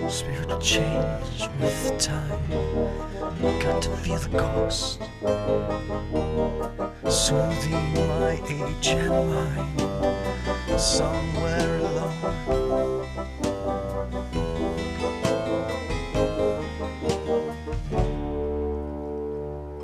Spirit change with time. Got to feel the cost. Soothing my age and mind. Somewhere alone.